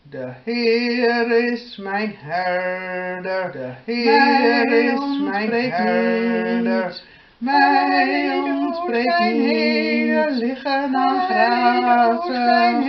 De Heer is mijn herder, de Heer is mijn herder. Mij ontbreekt niet, liggen aan grazen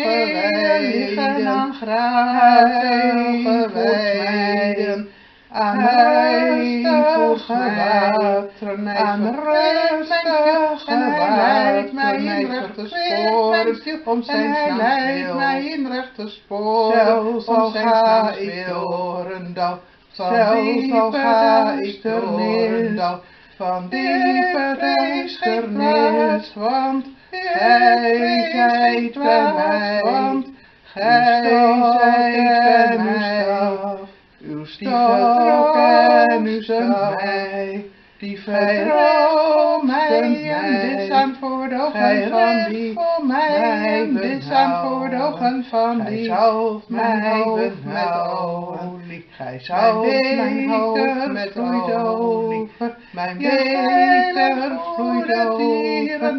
geweiden. Aan rustige wateren, aan rustige wateren, mij in rechte sporen, om zijn leidt in rechte sporen, zelfs al ga ik door een dal, zelfs al ga ik door een dal, van diepe duisternis, want Gij zijt bij mij, want Gij zijt bij mij. Uw stok en uw staf, die vertroost mij en dit zijn voor de ogen van die mij, dit zijn voor de ogen van die. Gij zalft mijn hoofd met olie, Gij zalft mijn hoofd met olie, mijn beker vloeit over,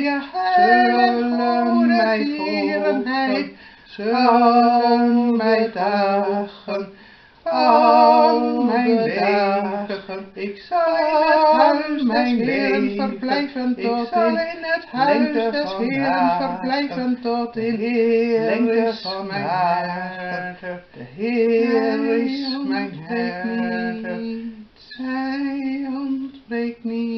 zullen mij voeren, zullen mij dagen. Al mijn dagen, ik zal in het huis mijn Heeren verblijven tot in het huis des Heeren verblijven tot in lengte van mijn herder. De Heer is mijn herder, zij ontbreekt niet.